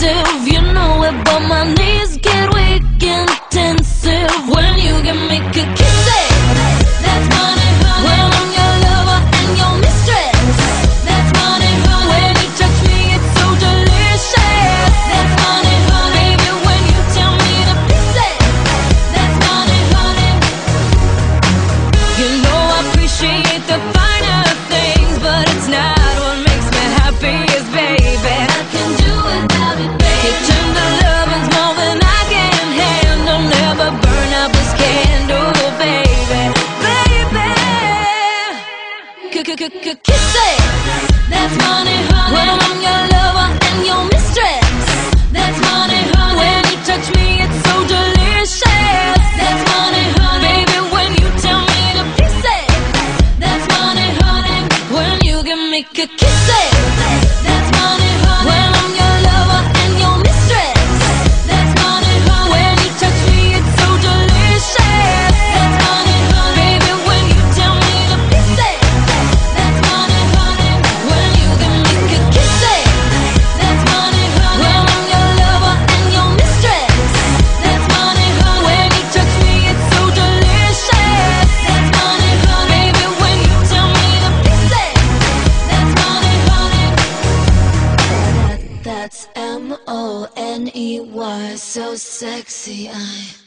expensive. You know it, but my knees get weak intensive. When you give me kisses, that's money, honey. When I'm your lover and your mistress, that's money, honey. When you touch me, it's so delicious. That's money, honey. Baby, when you tell me to pieces, that's money, honey. You know I appreciate the finer things, but it's not what makes me happiest, baby. I can do without it, baby. You turn the loving's more than I can handle. Never burn out this candle, baby. Baby, kisses, that's money, honey. When I'm your lover and your mistress, that's money, honey. When you touch me, it's so delicious. That's money, honey. Baby, when you tell me to pieces, that's money, honey. When you give me kisses, that's money, honey. When I'm your lover and your mistress, that's money, honey. When you touch me, it's so delicious. That's money, honey. Baby, when you tell me to pieces, that's money, honey. When you give me kisses, that's money, honey. When I'm your lover and your mistress, that's money, honey. When you touch me, it's so delicious. That's money, honey. Baby, when you tell me to pieces, that's money, honey. That's MONEY, so sexy.